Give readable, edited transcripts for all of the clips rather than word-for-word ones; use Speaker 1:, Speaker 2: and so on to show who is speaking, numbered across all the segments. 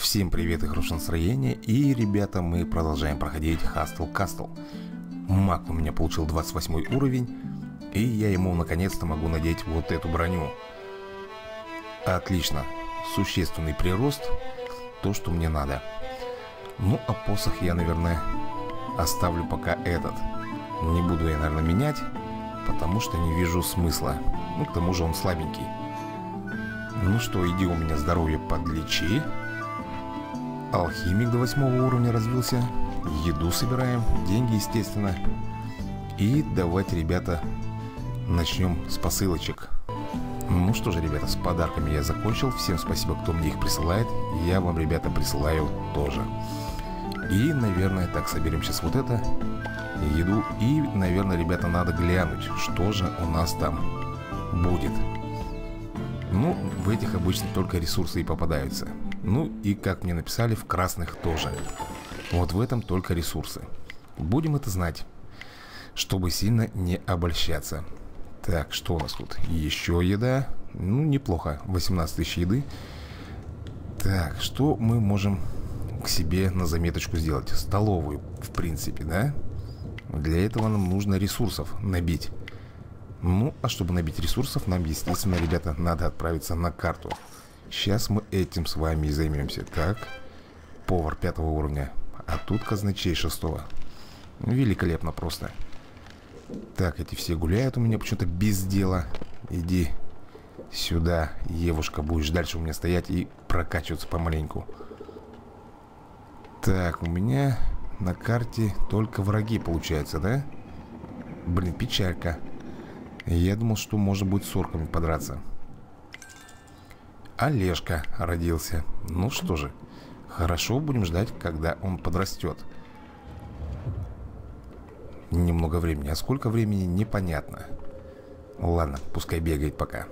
Speaker 1: Всем привет и хорошее настроение. И, ребята, мы продолжаем проходить Hustle Castle. Маг у меня получил 28 уровень, и я ему наконец-то могу надеть вот эту броню. Отлично. Существенный прирост. То, что мне надо. Ну, а посох я, наверное, оставлю пока этот. Не буду я, наверное, менять, потому что не вижу смысла. Ну, к тому же он слабенький. Ну что, иди у меня здоровье подлечи. Алхимик до 8 уровня развился. Еду собираем, деньги, естественно. И давайте, ребята, начнем с посылочек. Ну что же, ребята, с подарками я закончил. Всем спасибо, кто мне их присылает. Я вам, ребята, присылаю тоже. И, наверное, так, соберем сейчас вот это, еду. И, наверное, ребята, надо глянуть, что же у нас там будет. Ну, в этих обычно только ресурсы и попадаются. Ну, и, как мне написали, в красных тоже. Вот в этом только ресурсы. Будем это знать, чтобы сильно не обольщаться. Так, что у нас тут? Еще еда. Ну, неплохо. 18 тысяч еды. Так, что мы можем к себе на заметочку сделать? Столовую, в принципе, да? Для этого нам нужно ресурсов набить. Ну, а чтобы набить ресурсов, нам, естественно, ребята, надо отправиться на карту. Сейчас мы этим с вами и займемся. Так, повар 5 уровня. А тут казначей 6. Великолепно просто. Так, эти все гуляют у меня почему-то без дела. Иди сюда, Евушка, будешь дальше у меня стоять и прокачиваться помаленьку. Так, у меня на карте только враги, получается, да? Блин, печалька. Я думал, что можно будет с орками подраться. Олежка родился. Ну что же, хорошо, будем ждать, когда он подрастет. Немного времени. А сколько времени, непонятно. Ладно, пускай бегает пока.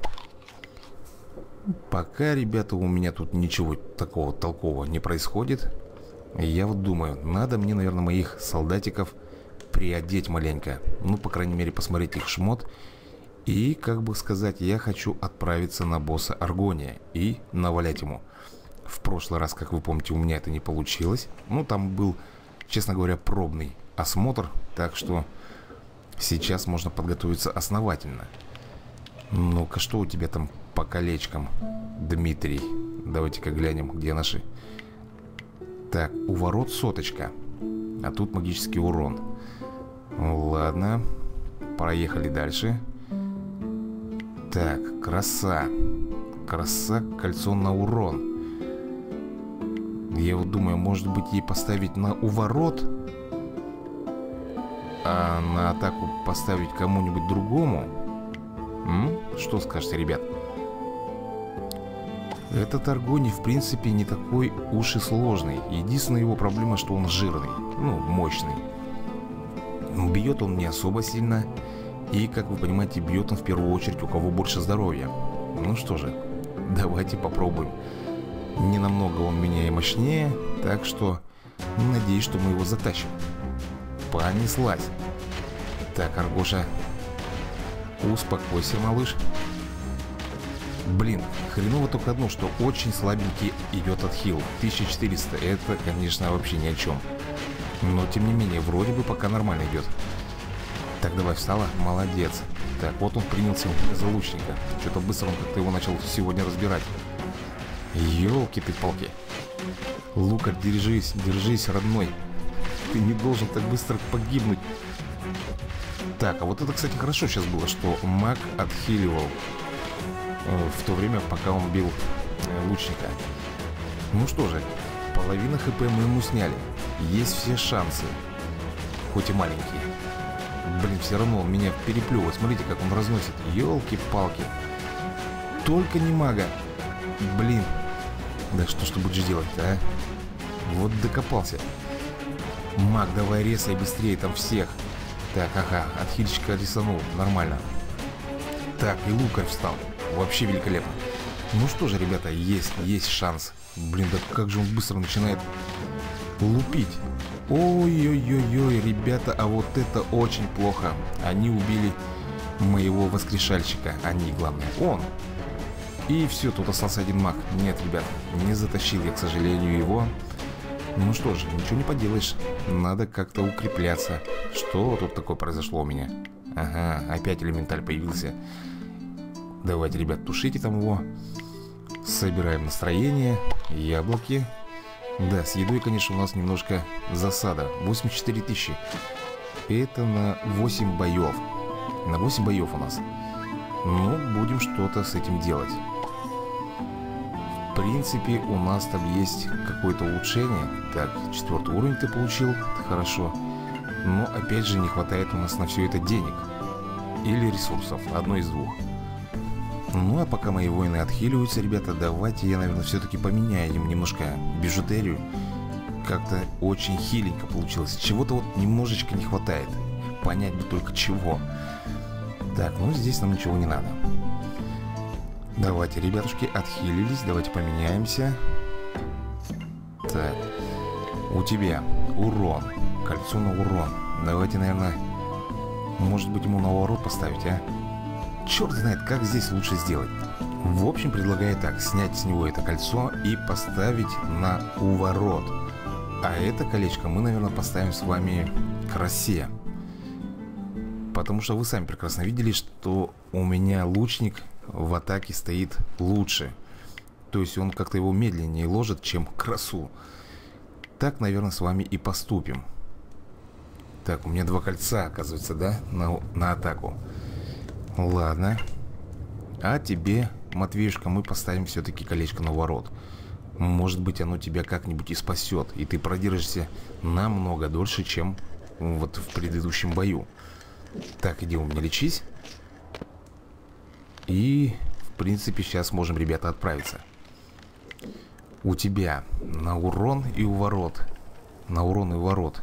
Speaker 1: Пока, ребята, у меня тут ничего такого толкового не происходит. Я вот думаю, надо мне, наверное, моих солдатиков приодеть маленько. Ну, по крайней мере, посмотреть их шмот. И, как бы сказать, я хочу отправиться на босса Аргония и навалять ему. В прошлый раз, как вы помните, у меня это не получилось. Ну, там был, честно говоря, пробный осмотр. Так что сейчас можно подготовиться основательно. Ну-ка, что у тебя там по колечкам, Дмитрий? Давайте-ка глянем, где наши. Так, у ворот 100. А тут магический урон. Ладно, проехали дальше. Так, краса. Краса, кольцо на урон. Я вот думаю, может быть, ей поставить на уворот, а на атаку поставить кому-нибудь другому? Что скажете, ребят? Этот Аргоний, в принципе, не такой уж и сложный. Единственная его проблема, что он жирный. Ну, мощный. Бьет он не особо сильно. И, как вы понимаете, бьет он в первую очередь у кого больше здоровья. Ну что же, давайте попробуем. Не намного он меня и мощнее, так что надеюсь, что мы его затащим. Понеслась. Так, Аргоша, успокойся, малыш. Блин, хреново только одно, что очень слабенький идет отхил. 1400, это, конечно, вообще ни о чем. Но, тем не менее, вроде бы пока нормально идет. Так, давай, встала. Молодец. Так, вот он принялся за лучника. Что-то быстро он как-то его начал сегодня разбирать. Ёлки ты палки. Лукарь, держись, держись, родной. Ты не должен так быстро погибнуть. Так, а вот это, кстати, хорошо сейчас было, что маг отхиливал в то время, пока он бил лучника. Ну что же, половина хп мы ему сняли. Есть все шансы. Хоть и маленькие. Блин, все равно он меня переплевывает. Смотрите, как он разносит. Ёлки-палки. Только не мага. Блин. Да что ж ты будешь делать-то, а? Вот докопался. Маг, давай резай быстрее там всех. Так, ага, отхильщика рисанул. Нормально. Так, и лукарь встал. Вообще великолепно. Ну что же, ребята, есть шанс. Блин, да как же он быстро начинает лупить. Ой-ой-ой-ой, ребята, а вот это очень плохо. Они убили моего воскрешальщика. Они, главное, он. И все, тут остался один маг. Нет, ребят, не затащил я, к сожалению, его. Ну что ж, ничего не поделаешь. Надо как-то укрепляться. Что тут такое произошло у меня? Ага, опять элементаль появился. Давайте, ребят, тушите там его. Собираем настроение. Яблоки. Да, с едой, конечно, у нас немножко засада. 84 тысячи. Это на 8 боев. На 8 боев у нас. Ну, будем что-то с этим делать. В принципе, у нас там есть какое-то улучшение. Так, 4 уровень ты получил. Хорошо. Но, опять же, не хватает у нас на все это денег. Или ресурсов. Одно из двух. Ну, а пока мои воины отхиливаются, ребята, давайте я, наверное, все-таки поменяю им немножко бижутерию. Как-то очень хиленько получилось. Чего-то вот немножечко не хватает. Понять бы только чего. Так, ну здесь нам ничего не надо. Давайте, ребятушки, отхилились. Давайте поменяемся. Так. У тебя урон. Кольцо на урон. Давайте, наверное, может быть, ему на уворот поставить, а? Черт знает, как здесь лучше сделать. В общем, предлагаю так. Снять с него это кольцо и поставить на уворот. А это колечко мы, наверное, поставим с вами к росе. Потому что вы сами прекрасно видели, что у меня лучник в атаке стоит лучше. То есть он как-то его медленнее ложит, чем к росу. Так, наверное, с вами и поступим. Так, у меня 2 кольца, оказывается, да? На атаку. Ладно. А тебе, Матвеюшка, мы поставим все-таки колечко на ворот. Может быть, оно тебя как-нибудь и спасет. И ты продержишься намного дольше, чем вот в предыдущем бою. Так, иди у меня лечись. И, в принципе, сейчас можем, ребята, отправиться. У тебя на урон и уворот. На урон и уворот.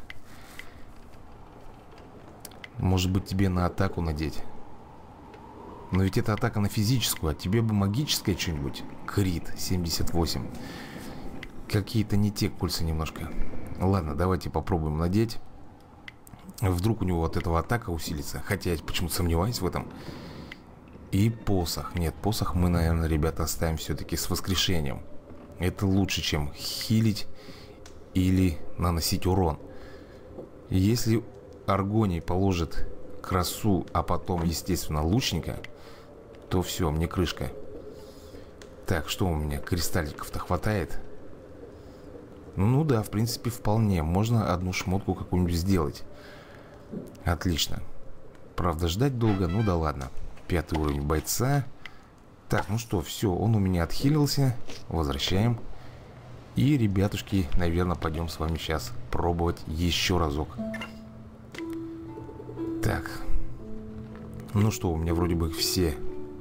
Speaker 1: Может быть, тебе на атаку надеть. Но ведь это атака на физическую. А тебе бы магическое что-нибудь. Крит 78. Какие-то не те кольца немножко. Ладно, давайте попробуем надеть. Вдруг у него вот этого атака усилится. Хотя я почему-то сомневаюсь в этом. И посох. Нет, посох мы, наверное, ребята, оставим все-таки с воскрешением. Это лучше, чем хилить или наносить урон. Если Аргоний положит красу, а потом, естественно, лучника, то все, мне крышка. Так, что у меня? Кристалликов-то хватает? Ну да, в принципе, вполне. Можно одну шмотку какую-нибудь сделать. Отлично. Правда, ждать долго, ну да ладно. 5 уровень бойца. Так, ну что, все, он у меня отхилился. Возвращаем. И, ребятушки, наверное, пойдем с вами сейчас пробовать еще разок. Так. Ну что, у меня вроде бы все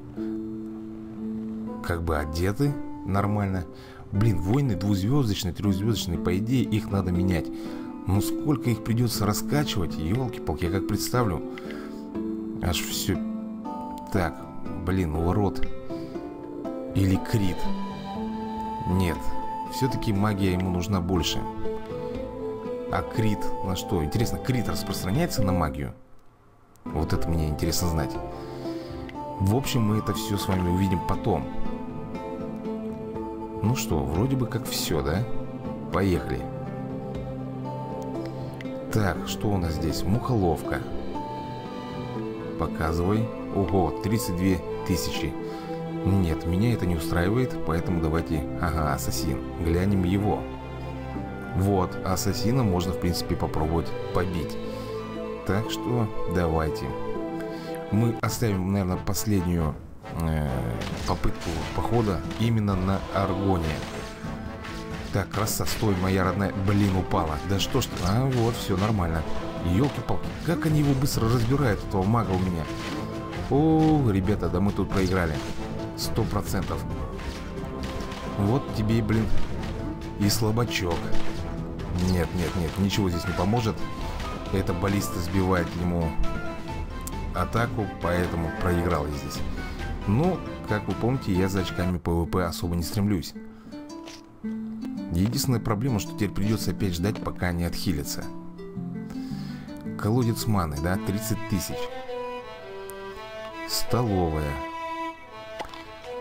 Speaker 1: как бы одеты нормально. Блин, воины двузвездочные, трехзвездочные, по идее, их надо менять. Ну сколько их придется раскачивать, елки-палки, я как представлю. Аж все. Так, блин, уворот. Или крит. Нет, все-таки магия ему нужна больше. А крит на что? Интересно, крит распространяется на магию? Вот это мне интересно знать. В общем, мы это все с вами увидим потом. Ну что, вроде бы как все, да? Поехали. Так, что у нас здесь? Мухоловка. Показывай. Ого, 32 тысячи. Нет, меня это не устраивает, поэтому давайте... Ага, ассасин. Глянем его. Вот, ассасина можно, в принципе, попробовать побить. Так что давайте. Мы оставим, наверное, последнюю попытку похода именно на Аргония. Так, краса, стой, моя родная. Блин, упала. Да что ж ты. А, вот, все нормально. Ёлки-палки, как они его быстро разбирают, этого мага у меня. О, ребята, да мы тут проиграли. 100%. Вот тебе, блин, и слабачок. Нет, нет, нет, ничего здесь не поможет. Это баллиста сбивает ему атаку, поэтому проиграл я здесь. Ну, как вы помните, я за очками ПВП особо не стремлюсь. Единственная проблема, что теперь придется опять ждать, пока они отхилятся. Колодец маны, да, 30 тысяч. Столовая.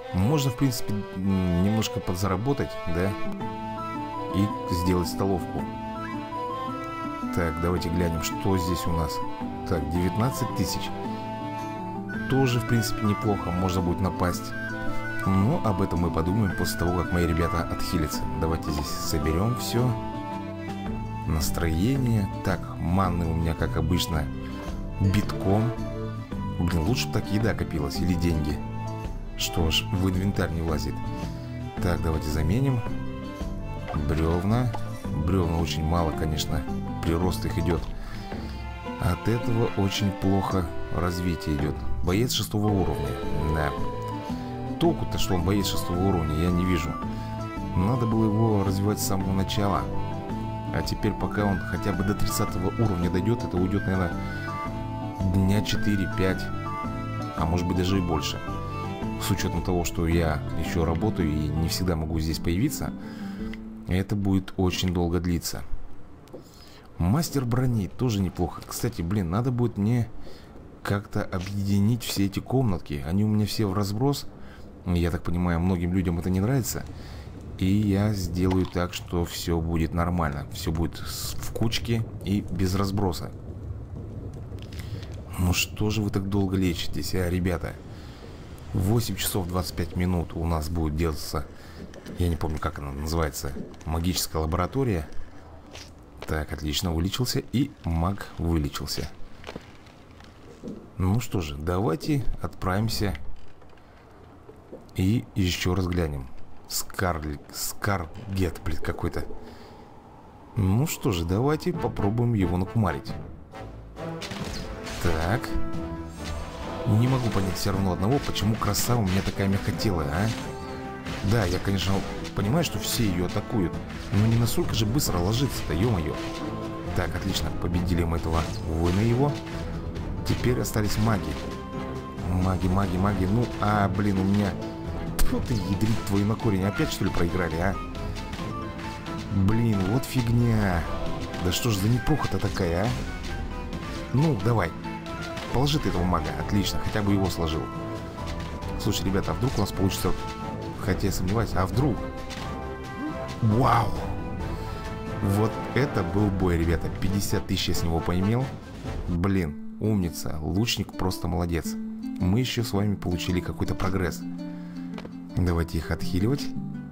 Speaker 1: Можно, в принципе, немножко подзаработать, да? И сделать столовку. Так, давайте глянем, что здесь у нас. Так, 19 тысяч. Тоже, в принципе, неплохо. Можно будет напасть. Но об этом мы подумаем после того, как мои ребята отхилятся. Давайте здесь соберем все. Настроение. Так, манны у меня, как обычно, битком. Блин, лучше бы так еда копилась или деньги. Что ж, в инвентарь не влазит. Так, давайте заменим. Бревна. Бревна очень мало, конечно. Прирост их идет. От этого очень плохо развитие идет. Боец 6 уровня. Да. Толку-то, что он боец 6 уровня, я не вижу. Надо было его развивать с самого начала. А теперь, пока он хотя бы до 30 уровня дойдет, это уйдет, наверное, дня 4-5. А может быть даже и больше. С учетом того, что я еще работаю и не всегда могу здесь появиться, это будет очень долго длиться. Мастер брони тоже неплохо. Кстати, блин, надо будет мне как-то объединить все эти комнатки. Они у меня все в разброс. Я так понимаю, многим людям это не нравится. И я сделаю так, что все будет нормально. Все будет в кучке и без разброса. Ну что же вы так долго лечитесь, а, ребята? 8 часов 25 минут у нас будет делаться. Я не помню, как она называется. Магическая лаборатория. Так, отлично, вылечился. И маг вылечился. Ну что же, давайте отправимся и еще раз глянем. Скаргет, блин, какой-то. Ну что же, давайте попробуем его накумарить. Так. Не могу понять все равно одного, почему краса у меня такая мягкотелая, а? Да, я, конечно, понимаю, что все ее атакуют, но не настолько же быстро ложится-то, ё-моё. Так, отлично, победили мы этого воина его. Теперь остались маги. Маги. Ну, блин, у меня... Тьфу ты, ядрить твою на корень. Опять, что ли, проиграли, а? Блин, вот фигня. Да что ж за неплохо-то такая, а? Ну, давай. Положи ты этого мага. Отлично, хотя бы его сложил. Слушай, ребята, а вдруг у нас получится... Хотя я сомневаюсь, а вдруг? Вау! Вот это был бой, ребята. 50 тысяч я с него поимел. Блин, умница. Лучник просто молодец. Мы еще с вами получили какой-то прогресс. Давайте их отхиливать.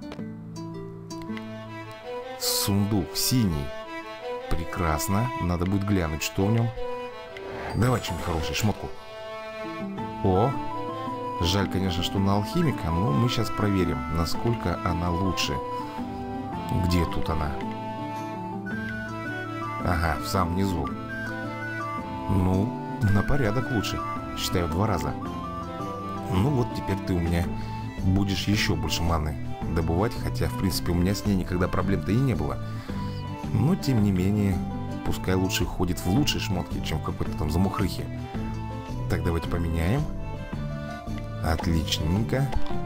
Speaker 1: Сундук синий. Прекрасно. Надо будет глянуть, что в нем. Давай что-нибудь хорошее, шмотку. О! Жаль, конечно, что на алхимика, но мы сейчас проверим, насколько она лучше. Где тут она? Ага, в самом низу. Ну, на порядок лучше. Считаю, в 2 раза. Ну вот, теперь ты у меня будешь еще больше маны добывать. Хотя, в принципе, у меня с ней никогда проблем-то и не было. Но, тем не менее, пускай лучше ходит в лучшей шмотке, чем в какой-то там замухрыхе. Так, давайте поменяем. Отличненько.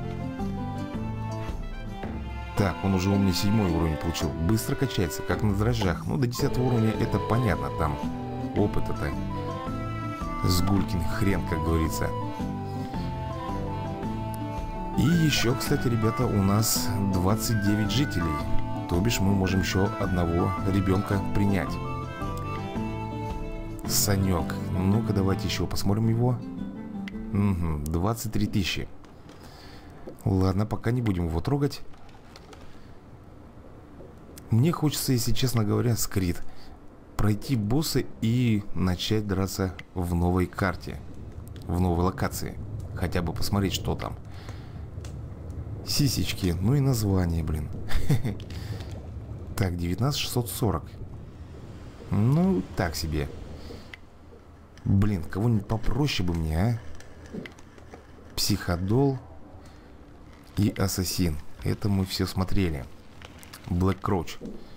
Speaker 1: Так, он уже у меня 7 уровень получил. Быстро качается, как на дрожжах. Ну, до 10 уровня это понятно. Там опыт это с гулькин хрен, как говорится. И еще, кстати, ребята, у нас 29 жителей. То бишь мы можем еще одного ребенка принять. Санек. Ну-ка, давайте еще посмотрим его. Угу, 23 тысячи. Ладно, пока не будем его трогать. Мне хочется, если честно говоря, скрит, пройти боссы и начать драться в новой карте, в новой локации. Хотя бы посмотреть, что там. Сисечки, ну и название, блин. Так, 19640. Ну, так себе. Блин, кого-нибудь попроще бы мне, а? Психодол и Ассасин. Это мы все смотрели. Блэк Кроуч.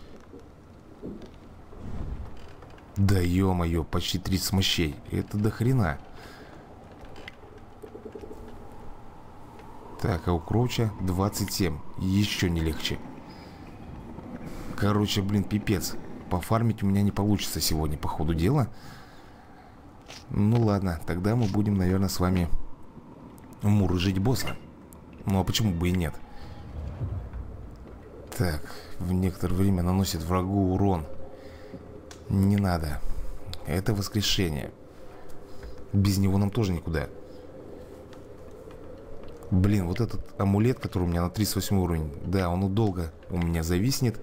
Speaker 1: Да ё-моё, почти 30 мощей. Это до хрена. Так, а у Кроуча 27. Еще не легче. Короче, блин, пипец. Пофармить у меня не получится сегодня, по ходу дела. Ну ладно, тогда мы будем, наверное, с вами мурыжить босса. Ну а почему бы и нет? Так, в некоторое время наносит врагу урон. Не надо. Это воскрешение. Без него нам тоже никуда. Блин, вот этот амулет, который у меня на 38 уровень. Да, он долго у меня зависнет.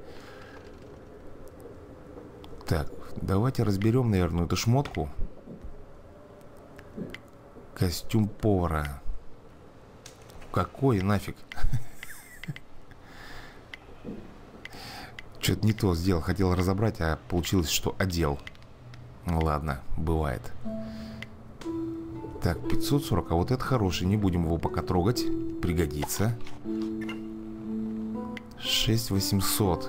Speaker 1: Так, давайте разберем, наверное, эту шмотку. Костюм повара. Какой нафиг? Что-то не то сделал. Хотел разобрать, а получилось, что одел. Ну ладно, бывает. Так, 540, а вот это хороший. Не будем его пока трогать. Пригодится. 6800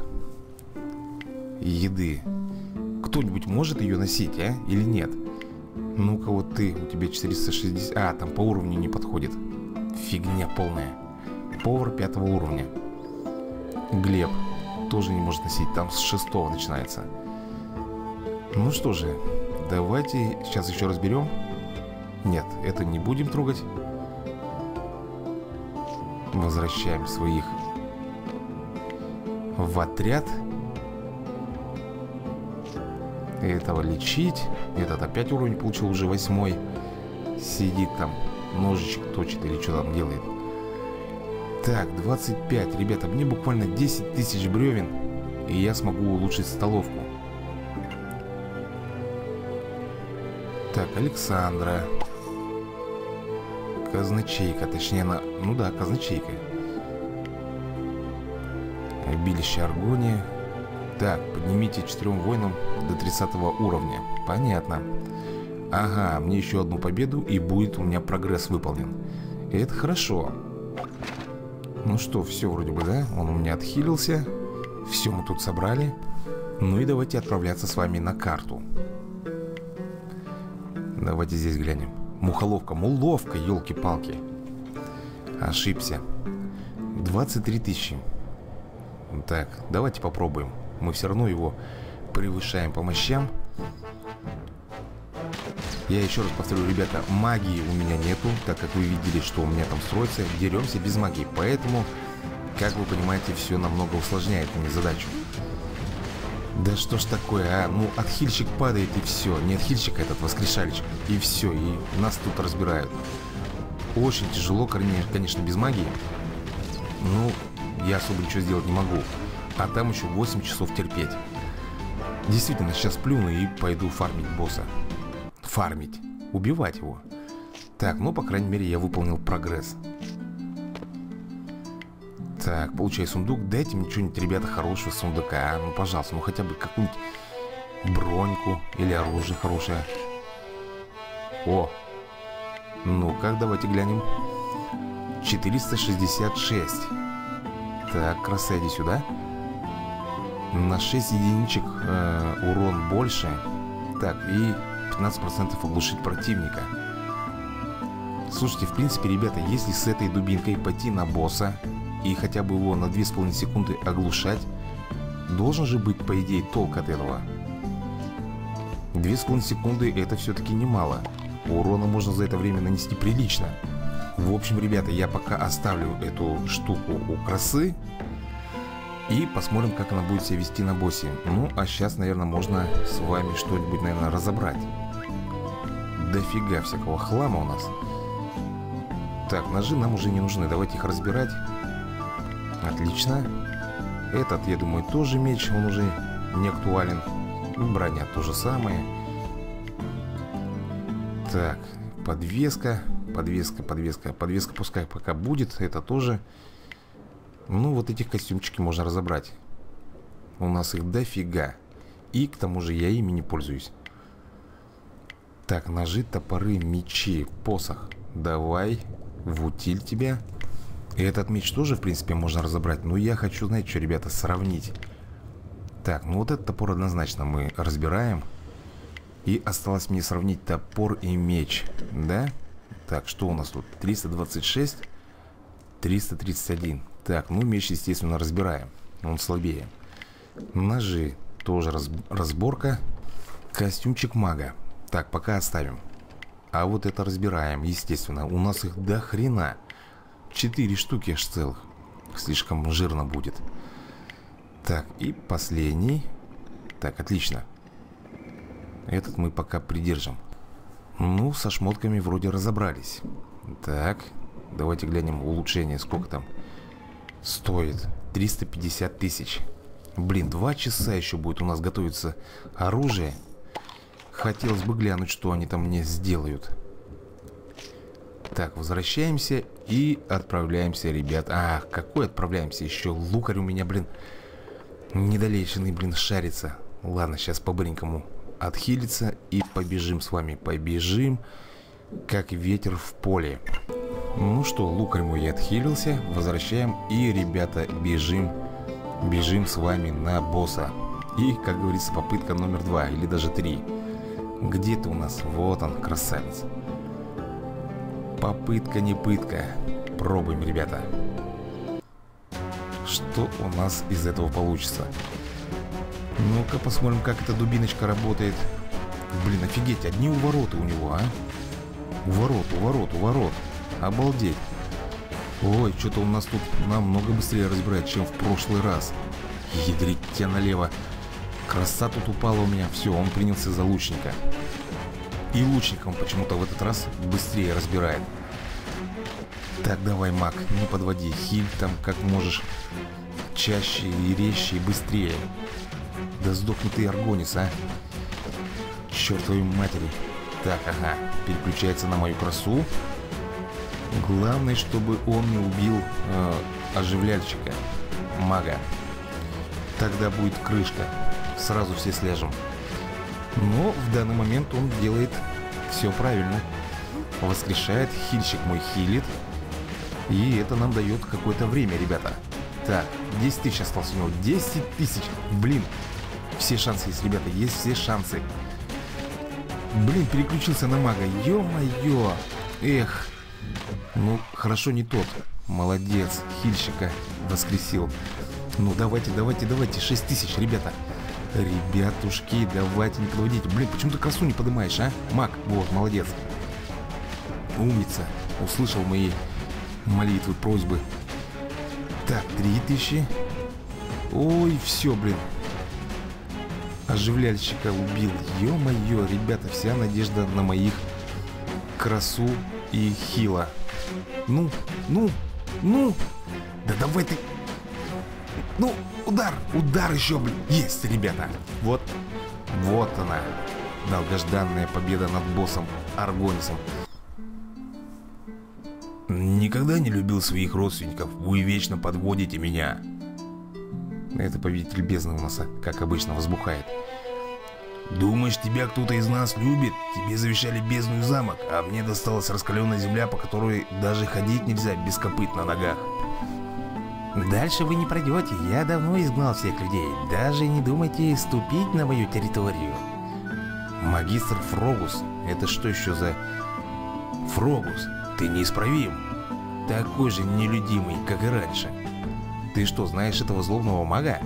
Speaker 1: еды. Кто-нибудь может ее носить, а? Или нет? Ну-ка вот ты, у тебя 460. А, там по уровню не подходит. Фигня полная. Повар 5 уровня. Глеб тоже не может носить. Там с 6 начинается. Ну что же, давайте сейчас еще разберем. Нет, это не будем трогать. Возвращаем своих в отряд. Этого лечить. Этот опять уровень получил, уже 8. Сидит там, ножичек точит или что там делает. Так, 25. Ребята, мне буквально 10 тысяч бревен, и я смогу улучшить столовку. Так, Александра. Казначейка, точнее она... Ну да, казначейка. Обилище Аргония. Так, поднимите 4 воинам до 30 уровня. Понятно. Ага, мне еще одну победу, и будет у меня прогресс выполнен. И это хорошо. Ну что, все вроде бы, да? Он у меня отхилился. Все мы тут собрали. Ну и давайте отправляться с вами на карту. Давайте здесь глянем. Мухоловка, муловка, елки-палки. Ошибся. 23 тысячи. Так, давайте попробуем. Мы все равно его превышаем по мощам. Я еще раз повторю, ребята, магии у меня нету, так как вы видели, что у меня там строится. Деремся без магии, поэтому, как вы понимаете, все намного усложняет мне задачу. Да что ж такое, а? Ну, отхильщик падает и все. Не отхильщик, а этот воскрешальщик. И все, и нас тут разбирают. Очень тяжело, конечно, без магии. Ну, я особо ничего сделать не могу. А там еще 8 часов терпеть. Действительно, сейчас плюну и пойду фармить босса. Фармить. Убивать его. Так, ну, по крайней мере, я выполнил прогресс. Так, получай сундук. Дайте мне что-нибудь, ребята, хорошего сундука. Ну, пожалуйста, ну хотя бы какую-нибудь броньку или оружие хорошее. О! Ну-ка, давайте глянем. 466. Так, краса, иди сюда. На 6 единичек урон больше. Так, и 15% оглушить противника. Слушайте, в принципе, ребята, если с этой дубинкой пойти на босса и хотя бы его на 2,5 секунды оглушать, должен же быть, по идее, толк от этого. 2,5 секунды это все-таки немало. Урона можно за это время нанести прилично. В общем, ребята, я пока оставлю эту штуку у красы и посмотрим, как она будет себя вести на боссе. Ну, а сейчас, наверное, можно с вами что-нибудь, наверное, разобрать. Дофига всякого хлама у нас. Так, ножи нам уже не нужны, давайте их разбирать. Отлично. Этот, я думаю, тоже меч, он уже не актуален. Броня то же самое. Так, подвеска. Подвеска пускай пока будет. Это тоже. Ну, вот этих костюмчики можно разобрать. У нас их дофига. И к тому же я ими не пользуюсь. Так, ножи, топоры, мечи, посох. Давай, в утиль тебя. И этот меч тоже, в принципе, можно разобрать. Но я хочу, знаете что, ребята, сравнить. Так, ну вот этот топор однозначно мы разбираем. И осталось мне сравнить топор и меч. Да? Так, что у нас тут? 326, 331. Так, ну меч, естественно, разбираем. Он слабее. Ножи тоже разборка. Костюмчик мага. Так, пока оставим. А вот это разбираем, естественно. У нас их до хрена. 4 штуки аж целых. Слишком жирно будет. Так, и последний. Так, отлично. Этот мы пока придержим. Ну, со шмотками вроде разобрались. Так, давайте глянем улучшение. Сколько там стоит? 350 тысяч. Блин, 2 часа еще будет у нас готовиться оружие. Хотелось бы глянуть, что они там мне сделают. Так, возвращаемся и отправляемся, ребят. А, какой отправляемся? Еще лукарь у меня, блин, недолеченный, блин, шарится. Ладно, сейчас по-быренькому отхилиться и побежим с вами. Побежим, как ветер в поле. Ну что, лукарь мой отхилился. Возвращаем и, ребята, бежим с вами на босса. И, как говорится, попытка номер 2 или даже 3. Где ты у нас? Вот он, красавец. Попытка не пытка. Пробуем, ребята. Что у нас из этого получится? Ну-ка посмотрим, как эта дубиночка работает. Блин, офигеть, одни увороты у него, а? Уворот. Обалдеть. Ой, что-то у нас тут намного быстрее разбирает, чем в прошлый раз. Ядрить тебя налево. Краса тут упала у меня. Все, он принялся за лучника. И лучником почему-то в этот раз быстрее разбирает. Так, давай, маг, не подводи. Хиль там как можешь чаще и резче и быстрее. Да сдохни ты, Аргонис, а. Черт твою матери. Так, ага, переключается на мою красу. Главное, чтобы он не убил оживляльщика, мага. Тогда будет крышка. Сразу все сляжем. Но в данный момент он делает все правильно. Воскрешает, хильщик мой хилит. И это нам дает какое-то время, ребята. Так, 10 тысяч осталось у него. 10 тысяч. Блин, все шансы есть, ребята, есть все шансы. Блин, переключился на мага. Ё-моё. Эх. Ну, хорошо, не тот. Молодец, хильщика воскресил. Ну, давайте, 6 тысяч, ребята. Ребятушки, давайте, не подводите. Блин, почему ты красу не поднимаешь, а? Маг, вот, молодец. Умница. Услышал мои молитвы, просьбы. Так, 3000. Ой, все, блин. Оживляльщика убил. Ё-моё, ребята, вся надежда на моих красу и хила. Ну. Да давай ты. Ну, удар еще, блин. Есть, ребята. Вот она. Долгожданная победа над боссом Аргонисом. Никогда не любил своих родственников. Вы вечно подводите меня. Это повелитель бездны у нас, как обычно, возбухает. Думаешь, тебя кто-то из нас любит? Тебе завещали бездну и замок, а мне досталась раскаленная земля, по которой даже ходить нельзя без копыт на ногах. Дальше вы не пройдете. Я давно изгнал всех людей. Даже не думайте ступить на мою территорию. Магистр Фрогус. Это что еще за... Фрогус, ты неисправим. Такой же нелюдимый, как и раньше. Ты что, знаешь этого злобного мага?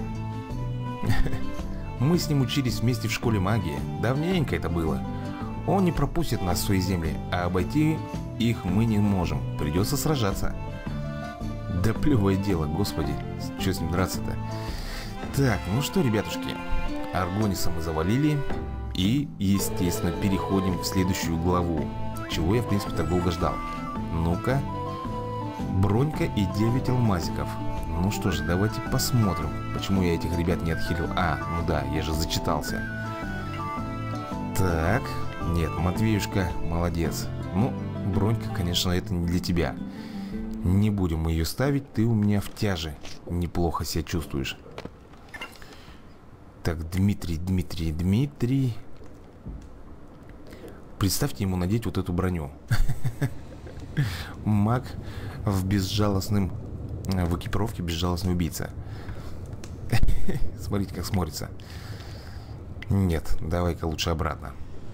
Speaker 1: Мы с ним учились вместе в школе магии. Давненько это было. Он не пропустит нас в свои земли, а обойти их мы не можем. Придется сражаться. Да плевое дело, господи. Что с ним драться-то? Так, ну что, ребятушки. Аргониса мы завалили. И, естественно, переходим в следующую главу. Чего я, в принципе, так долго ждал. Ну-ка. Бронька и 9 алмазиков. Ну что же, давайте посмотрим, почему я этих ребят не отхилил. А, ну да, я же зачитался. Так, нет, Матвеюшка, молодец. Ну, бронька, конечно, это не для тебя. Не будем мы ее ставить, ты у меня в тяже. Неплохо себя чувствуешь. Так, Дмитрий. Представьте ему надеть вот эту броню. Маг в экипировке безжалостный убийца. Смотрите, как смотрится. Нет, давай-ка лучше обратно.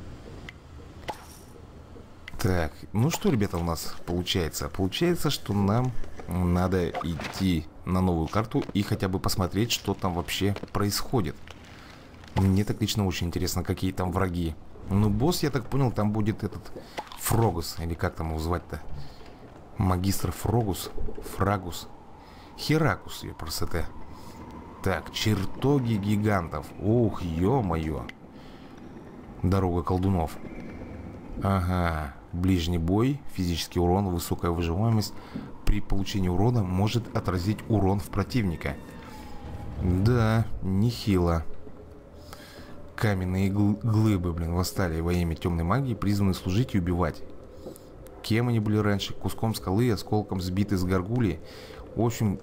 Speaker 1: Так, ну что, ребята, у нас получается? Получается, что нам надо идти на новую карту и хотя бы посмотреть, что там вообще происходит. Мне так лично очень интересно, какие там враги. Ну, босс, я так понял, там будет этот Фрогус, или как там его звать-то? Магистр Фрагус. Херакус, ее красота. Так, чертоги гигантов. Ух, ё-моё. Дорога колдунов. Ага. Ближний бой, физический урон, высокая выживаемость. При получении урона может отразить урон в противника. Да, нехило. Каменные глыбы, блин, восстали во имя темной магии, призваны служить и убивать. Кем они были раньше? Куском скалы, осколком сбиты с горгульи. В общем,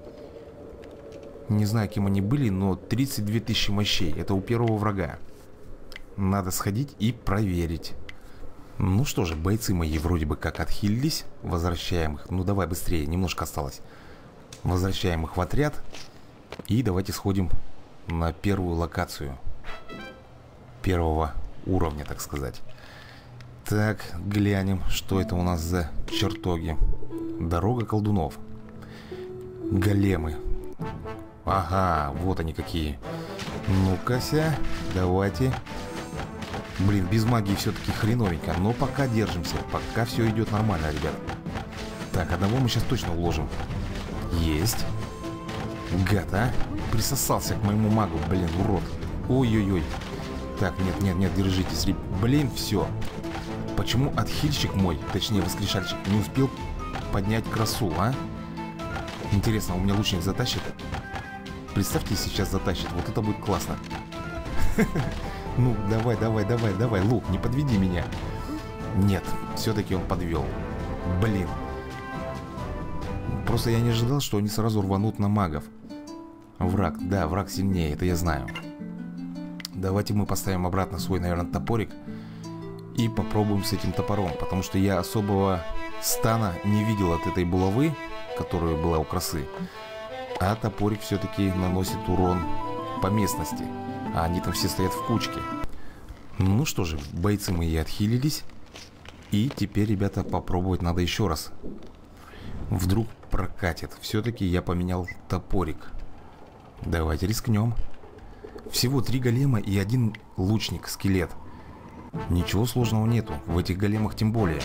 Speaker 1: не знаю, кем они были, но 32 тысячи мощей. Это у первого врага. Надо сходить и проверить. Ну что же, бойцы мои вроде бы как отхилились. Возвращаем их. Ну давай быстрее, немножко осталось. Возвращаем их в отряд. И давайте сходим на первую локацию. Первого уровня, так сказать. Так, глянем, что это у нас за чертоги. Дорога колдунов. Големы. Ага, вот они какие. Ну-ка-ся, давайте. Блин, без магии все-таки хреновенько. Но пока держимся, пока все идет нормально, ребят. Так, одного мы сейчас точно уложим. Есть. Гад, а? Присосался к моему магу, блин, урод. Ой-ой-ой. Так, нет, держитесь. Блин, все. Почему отхильщик мой, точнее воскрешальщик, не успел поднять красу, а? Интересно, у меня лучник затащит? Представьте, сейчас затащит. Вот это будет классно. Ну, давай, лук, не подведи меня. Нет, все-таки он подвел. Блин. Просто я не ожидал, что они сразу рванут на магов. Враг, да, враг сильнее, это я знаю. Давайте мы поставим обратно свой, наверное, топорик. И попробуем с этим топором. Потому что я особого стана не видел от этой булавы, которая была у красы. А топорик все-таки наносит урон по местности. А они там все стоят в кучке. Ну что же, бойцы мои отхилились. И теперь, ребята, попробовать надо еще раз. Вдруг прокатит. Все-таки я поменял топорик. Давайте рискнем. Всего 3 голема и 1 лучник-скелет. Ничего сложного нету. В этих големах тем более.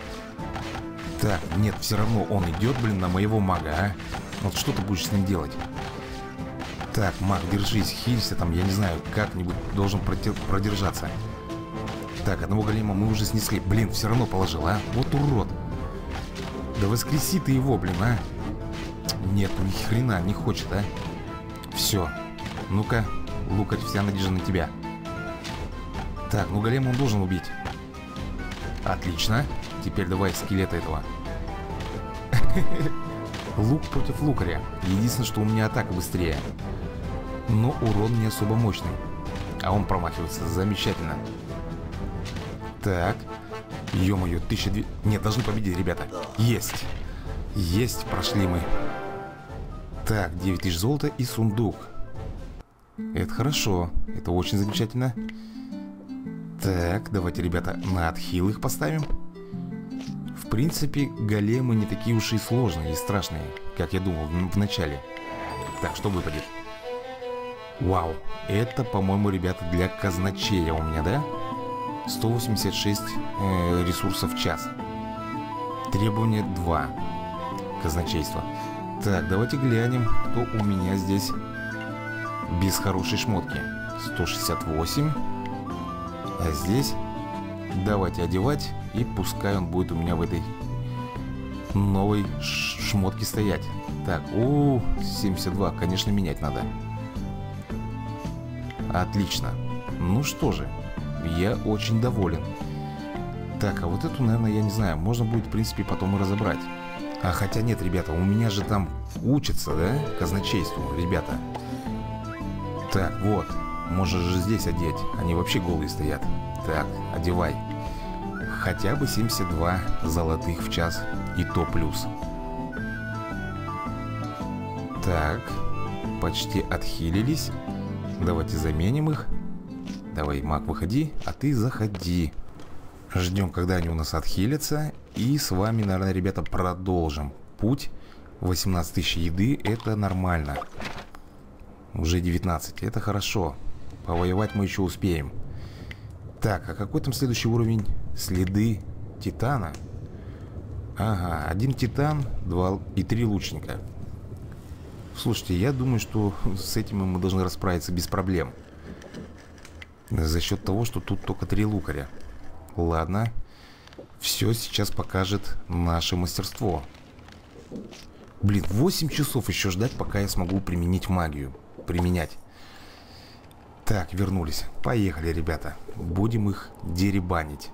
Speaker 1: Так, нет, все равно он идет, блин, на моего мага, а? Вот что ты будешь с ним делать? Так, маг, держись, хилься там, я не знаю, как-нибудь должен продержаться. Так, одного голема мы уже снесли. Блин, все равно положил, а? Вот урод. Да воскреси ты его, блин, а? Нет, ни хрена не хочет, а? Все. Ну-ка, лукарь, вся надежда на тебя. Так, ну голема он должен убить. Отлично. Теперь давай скелета этого. Лук против лукаря. Единственное, что у меня атака быстрее. Но урон не особо мощный. А он промахивается. Замечательно. Так. Ё-моё, 1200... Нет, должны победить, ребята. Есть. Есть, прошли мы. Так, 9000 золота и сундук. Это хорошо. Это очень замечательно. Так, давайте, ребята, на отхил их поставим. В принципе, големы не такие уж и сложные и страшные, как я думал в начале. Так, что выпадет? Вау, это, по-моему, ребята, для казначея у меня, да? 186 ресурсов в час. Требование 2. Казначейство. Так, давайте глянем, кто у меня здесь без хорошей шмотки. 168. А здесь давайте одевать. И пускай он будет у меня в этой новой шмотке стоять. Так, 72. Конечно, менять надо. Отлично. Ну что же, я очень доволен. Так, а вот эту, наверное, я не знаю. Можно будет, в принципе, потом и разобрать. А хотя нет, ребята, у меня же там учатся, да, казначейству, ребята. Так, вот. Можно же здесь одеть. Они вообще голые стоят. Так, одевай. Хотя бы 72 золотых в час. И то плюс. Так. Почти отхилились. Давайте заменим их. Давай, маг, выходи. А ты заходи. Ждем, когда они у нас отхилятся. И с вами, наверное, ребята, продолжим путь. 18 тысяч еды. Это нормально. Уже 19. Это хорошо. Повоевать мы еще успеем. Так, а какой там следующий уровень? Следы Титана. Ага, один титан, 2 и 3 лучника. Слушайте, я думаю, что с этим мы должны расправиться без проблем. За счет того, что тут только 3 лукаря. Ладно. Все сейчас покажет наше мастерство. Блин, 8 часов еще ждать, пока я смогу применить магию. Применять. Так, вернулись. Поехали, ребята. Будем их деребанить.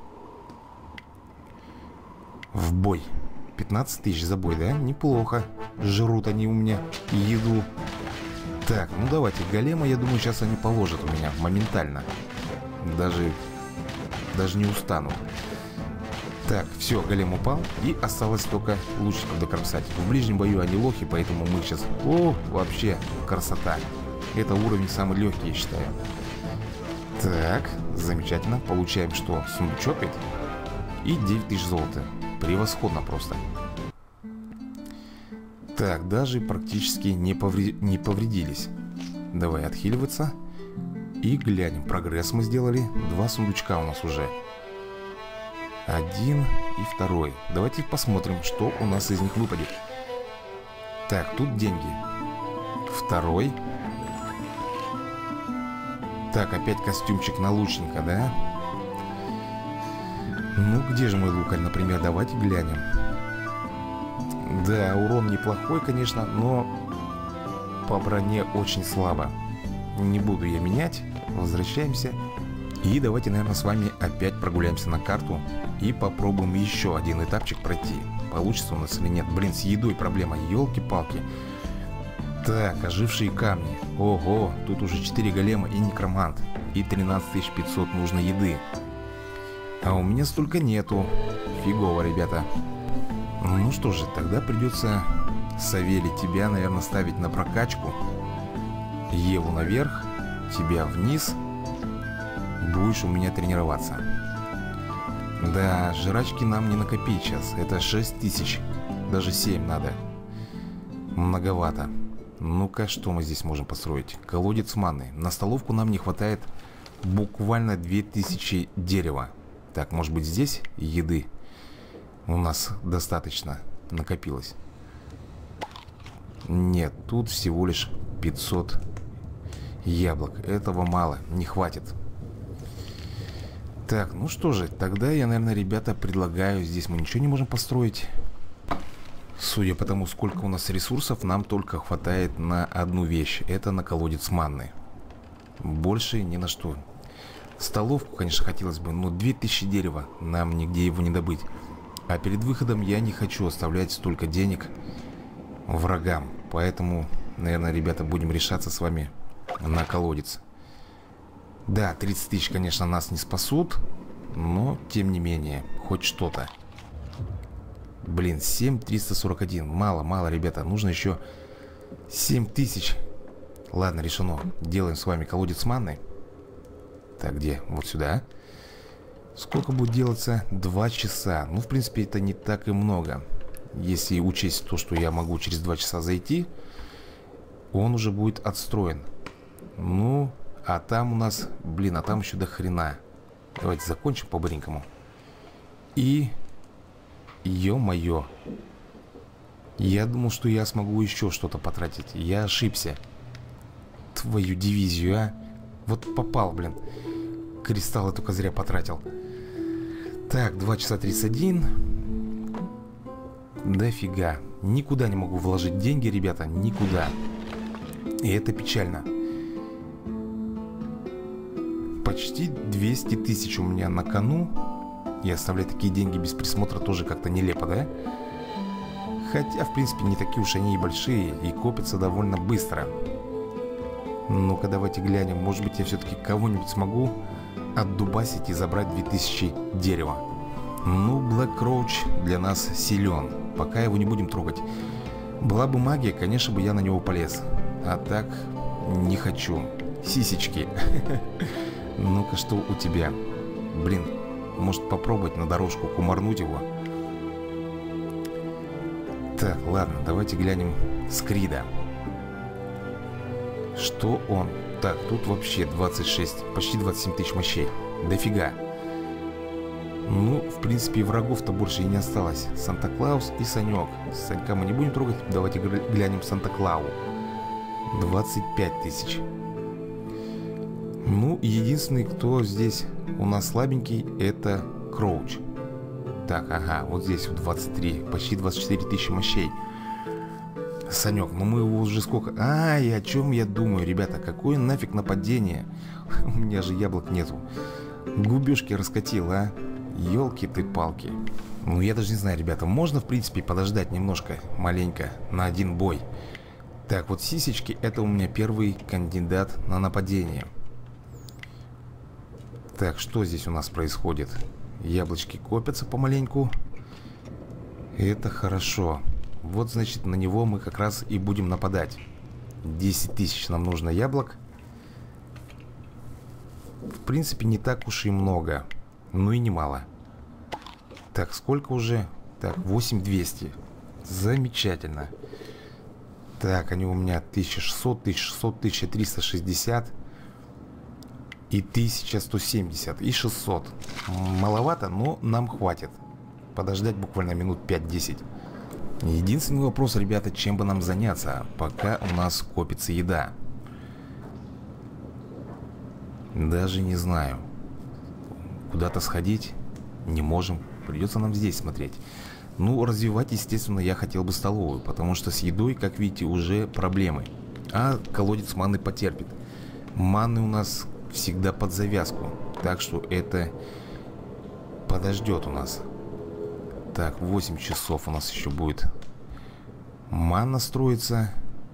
Speaker 1: В бой. 15 тысяч за бой, да? Неплохо. Жрут они у меня еду. Так, ну давайте. Голема, я думаю, сейчас они положат у меня моментально. Даже не устанут. Так, все, голем упал. И осталось только лучников докромсать. В ближнем бою они лохи, поэтому мы сейчас... О, вообще красота. Это уровень самый легкий, я считаю. Так, замечательно. Получаем что? Сундучок ведь? И 9 тысяч золота. Превосходно просто. Так, даже практически не повредились. Давай отхиливаться. И глянем. Прогресс мы сделали. 2 сундучка у нас уже. 1 и 2. Давайте посмотрим, что у нас из них выпадет. Так, тут деньги. 2. Так, опять костюмчик на лучника, да? Ну, где же мой лукарь, например? Давайте глянем. Да, урон неплохой, конечно, но по броне очень слабо. Не буду я менять. Возвращаемся. И давайте, наверное, с вами опять прогуляемся на карту и попробуем еще один этапчик пройти. Получится у нас или нет? Блин, с едой проблема, елки-палки. Так, ожившие камни. Ого, тут уже 4 голема и некромант. И 13 500 нужно еды. А у меня столько нету. Фигово, ребята. Ну что же, тогда придется, Савелий, тебя, наверное, ставить на прокачку. Еву наверх, тебя вниз. Будешь у меня тренироваться. Да, жрачки нам не накопить сейчас. Это 6 тысяч. Даже 7 надо. Многовато. Ну-ка, что мы здесь можем построить? Колодец маны. На столовку нам не хватает буквально 2000 дерева. Так, может быть, здесь еды у нас достаточно накопилось? Нет, тут всего лишь 500 яблок. Этого мало, не хватит. Так, ну что же, тогда я, наверное, ребята, предлагаю... Здесь мы ничего не можем построить. Судя по тому, сколько у нас ресурсов, нам только хватает на одну вещь. Это на колодец манны. Больше ни на что. Столовку, конечно, хотелось бы, но 2000 дерева. Нам нигде его не добыть. А перед выходом я не хочу оставлять столько денег врагам. Поэтому, наверное, ребята, будем решаться с вами на колодец. Да, 30 тысяч, конечно, нас не спасут. Но, тем не менее, хоть что-то. Блин, 7341. Мало, ребята. Нужно еще 7000. Ладно, решено. Делаем с вами колодец манны. Так, где? Вот сюда. Сколько будет делаться? 2 часа. Ну, в принципе, это не так и много. Если учесть то, что я могу через 2 часа зайти, он уже будет отстроен. Ну, а там у нас... Блин, а там еще до хрена. Давайте закончим по-быренькому. И... Ё-моё. Я думал, что я смогу еще что-то потратить. Я ошибся. Твою дивизию, а. Вот попал, блин. Кристаллы только зря потратил. Так, 2 часа 31. Дофига. Никуда не могу вложить деньги, ребята. Никуда. И это печально. Почти 200 тысяч у меня на кону. И оставлять такие деньги без присмотра тоже как-то нелепо, да? Хотя, в принципе, не такие уж они и большие. И копятся довольно быстро. Ну-ка, давайте глянем. Может быть, я все-таки кого-нибудь смогу отдубасить и забрать 2000 дерева. Ну, Black Roach для нас силен. Пока его не будем трогать. Была бы магия, конечно бы я на него полез. А так, не хочу. Сисечки. Ну-ка, что у тебя? Блин, может попробовать на дорожку кумарнуть его? Так, ладно, давайте глянем Скрида. Что он? Так, тут вообще 26, почти 27 тысяч мощей. Дофига. Ну, в принципе, врагов-то больше и не осталось. Санта-Клаус и Санек. Санька мы не будем трогать. Давайте глянем Санта-Клау. 25 тысяч. Ну, единственный, кто здесь у нас слабенький, это Кроуч. Так, ага, вот здесь вот 23, почти 24 тысячи мощей. Санек, ну мы его уже сколько... Ай, о чем я думаю, ребята, какое нафиг нападение? У меня же яблок нету. Губежки раскатил, а? Ёлки ты палки. Ну я даже не знаю, ребята, можно в принципе подождать немножко, маленько, на один бой. Так, вот сисечки, это у меня первый кандидат на нападение. Так, что здесь у нас происходит? Яблочки копятся помаленьку. Это хорошо. Вот, значит, на него мы как раз и будем нападать. 10 тысяч нам нужно яблок. В принципе, не так уж и много. Ну и немало. Так, сколько уже? Так, 8200. Замечательно. Так, они у меня 1600, 1600, 1360 и 1170 и 600. Маловато, но нам хватит подождать буквально минут 5-10. Единственный вопрос, ребята, чем бы нам заняться, пока у нас копится еда. Даже не знаю. Куда-то сходить не можем. Придется нам здесь смотреть. Ну, развивать, естественно, я хотел бы столовую, потому что с едой, как видите, уже проблемы. А колодец маны потерпит. Маны у нас всегда под завязку, так что это подождет у нас. Так, 8 часов у нас еще будет манна строится.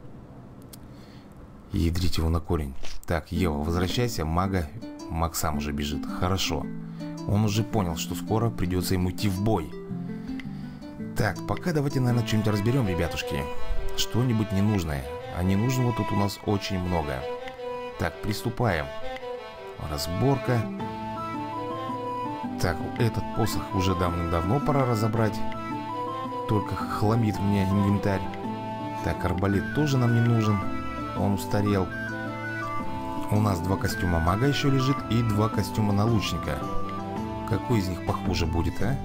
Speaker 1: Ядрить его на корень. Так, Ева, возвращайся, Маг сам уже бежит. Хорошо. Он уже понял, что скоро придется ему идти в бой. Так, пока давайте, наверное, что-нибудь разберем, ребятушки. Что-нибудь ненужное. А ненужного тут у нас очень много. Так, приступаем. Разборка. Так, этот посох уже давным-давно пора разобрать. Только хламит мне инвентарь. Так, арбалет тоже нам не нужен. Он устарел. У нас 2 костюма мага еще лежит и 2 костюма налучника. Какой из них похуже будет, а?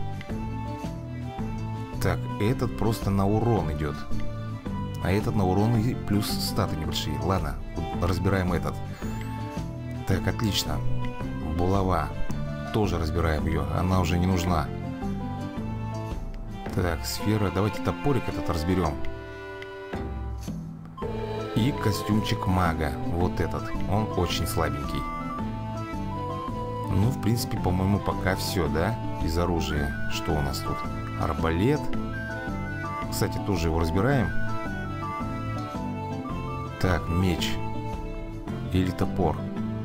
Speaker 1: Так, этот просто на урон идет. А этот на урон и плюс статы небольшие. Ладно, разбираем этот. Так, отлично. Булава. Тоже разбираем ее. Она уже не нужна. Так, сфера. Давайте топорик этот разберем. И костюмчик мага. Вот этот. Он очень слабенький. Ну, в принципе, по-моему, пока все, да? Из оружия. Что у нас тут? Арбалет. Кстати, тоже его разбираем. Так, меч. Или топор.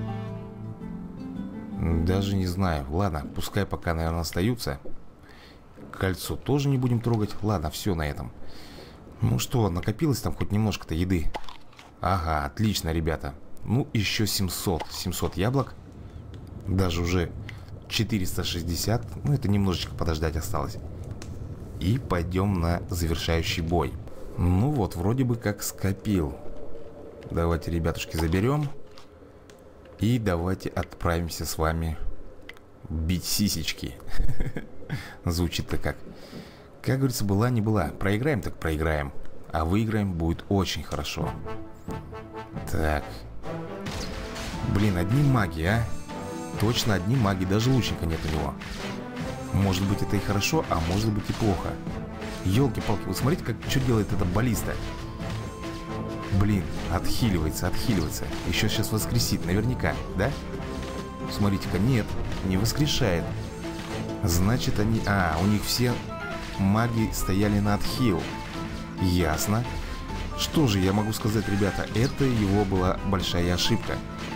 Speaker 1: Даже не знаю. Ладно, пускай пока, наверное, остаются. Кольцо тоже не будем трогать. Ладно, все на этом. Ну что, накопилось там хоть немножко-то еды? Ага, отлично, ребята. Ну, еще 700 яблок. Даже уже 460. Ну, это немножечко подождать осталось. И пойдем на завершающий бой. Ну вот, вроде бы как скопил. Давайте, ребятушки, заберем. И давайте отправимся с вами бить сисечки. Звучит-то как. Как говорится, была не была. Проиграем так проиграем. А выиграем будет очень хорошо. Так. Блин, одни маги, а? Точно одни маги. Даже лучника нет у него. Может быть, это и хорошо, а может быть и плохо. Ёлки-палки, вот смотрите, как что делает эта баллиста. Блин, отхиливается. Еще сейчас воскресит, наверняка, да? Смотрите-ка, нет, не воскрешает. Значит, они... у них все маги стояли на отхил. Ясно. Что же я могу сказать, ребята? Это его была большая ошибка.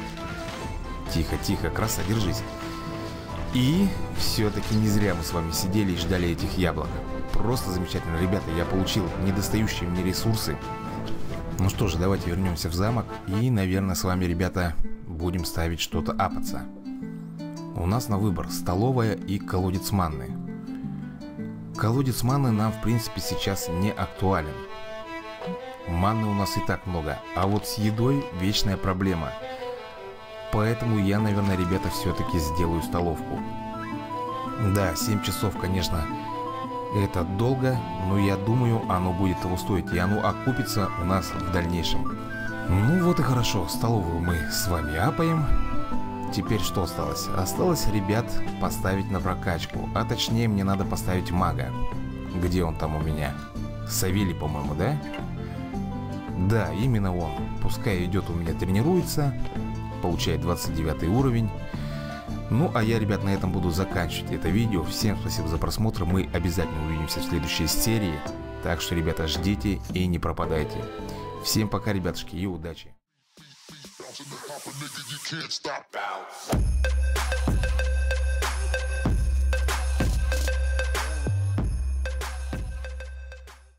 Speaker 1: Тихо, краса, держись. И все-таки не зря мы с вами сидели и ждали этих яблок. Просто замечательно, ребята, я получил недостающие мне ресурсы. Ну что же, давайте вернемся в замок. И, наверное, с вами, ребята, будем ставить что-то апаться. У нас на выбор столовая и колодец манны. Колодец манны нам, в принципе, сейчас не актуален. Манны у нас и так много. А вот с едой вечная проблема. Поэтому я, наверное, ребята, все-таки сделаю столовку. Да, 7 часов, конечно, это долго, но я думаю, оно будет того стоить, и оно окупится у нас в дальнейшем. Ну вот и хорошо, столовую мы с вами апаем. Теперь что осталось? Осталось, ребят, поставить на прокачку, а точнее мне надо поставить мага. Где он там у меня? Савелий, по-моему, да? Да, именно он. Пускай идет у меня, тренируется, получает 29 уровень. Ну, а я, ребят, на этом буду заканчивать это видео. Всем спасибо за просмотр. Мы обязательно увидимся в следующей серии. Так что, ребята, ждите и не пропадайте. Всем пока, ребятушки, и удачи.